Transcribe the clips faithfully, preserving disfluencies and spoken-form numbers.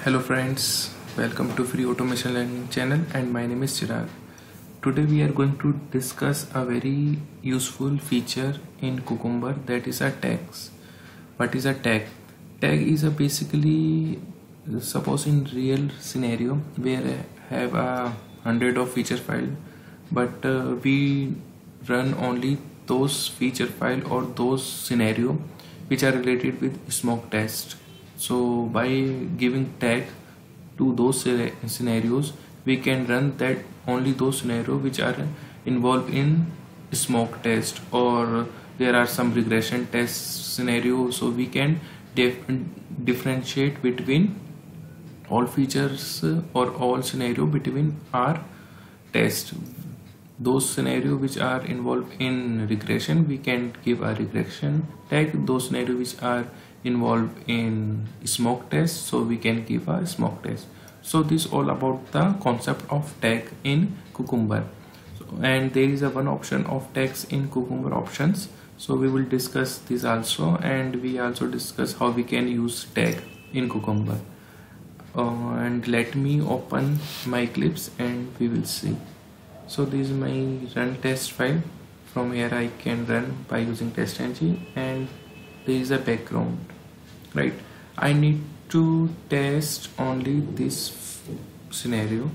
Hello friends, welcome to Free Automation Learning channel and my name is Chirag. Today we are going to discuss a very useful feature in Cucumber, that is a tags. What is a tag? Tag is a basically, suppose in real scenario where I have a hundred of feature file, but uh, we run only those feature file or those scenario which are related with smoke test. So by giving tag to those scenarios, we can run that only those scenarios which are involved in smoke test, or there are some regression test scenarios. So we can dif differentiate between all features or all scenario between our test. Those scenarios which are involved in regression, we can give a regression tag. Those scenarios which are involved in smoke test, so we can give a smoke test. So this is all about the concept of tag in Cucumber. So, and there is a one option of tags in Cucumber options, so we will discuss this also, and we also discuss how we can use tag in Cucumber. Uh, and let me open my Eclipse and we will see. So this is my run test file. From here I can run by using TestNG, and there is a background, right? I need to test only this scenario,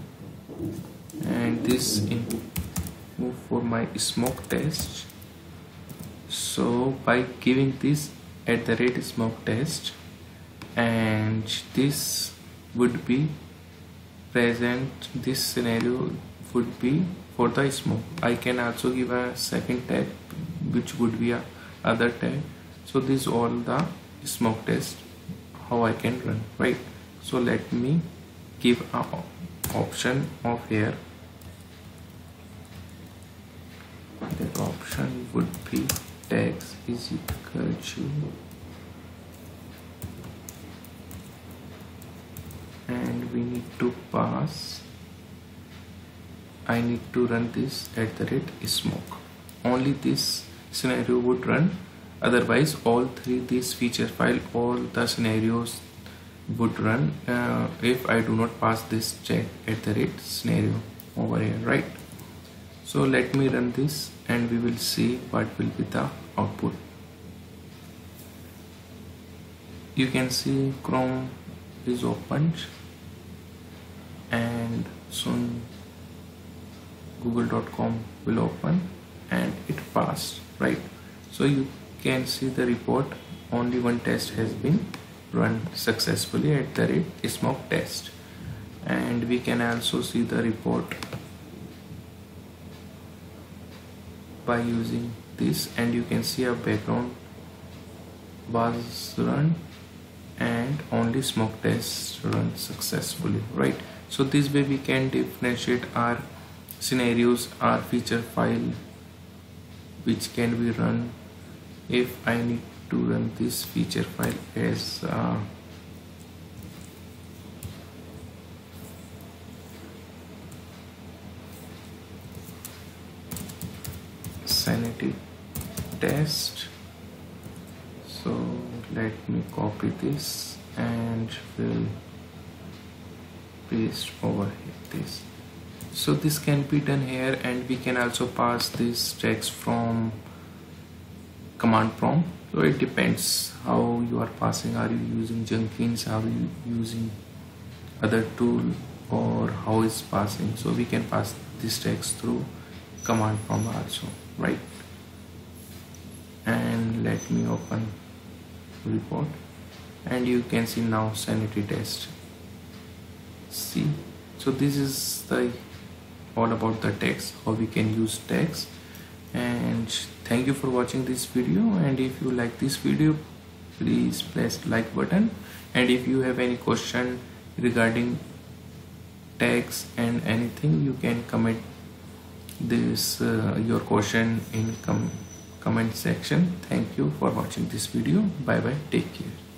and this in move for my smoke test. So by giving this at the rate smoke test, and this would be present, this scenario would be for the smoke. I can also give a second tag which would be a other tag. So this is all the smoke test how I can run, right? So let me give a option of here. The option would be tags is equal to, and we need to pass, I need to run this at the rate smoke. Only this scenario would run, otherwise all three this feature file, all the scenarios would run uh, if I do not pass this check at the rate scenario over here, right? So let me run this and we will see what will be the output. You can see Chrome is opened and soon google dot com will open and it passed, right? So you can see the report, only one test has been run successfully at the rate smoke test. And we can also see the report by using this, and you can see a background was run and only smoke test run successfully, right? So this way we can differentiate our scenarios, our feature file which can be run if I need to run this feature file as uh, sanity test. So let me copy this and will paste over here this. So this can be done here, and we can also pass this text from command prompt. So it depends how you are passing. Are you using Jenkins, are you using other tool, or how is passing? So we can pass this text through command prompt also, right? And let me open report, and you can see now sanity test. See, so this is the all about the tags, how we can use tags. And thank you for watching this video, and if you like this video, please press like button, and if you have any question regarding tags and anything, you can comment this uh, your question in com comment section. Thank you for watching this video. Bye bye, take care.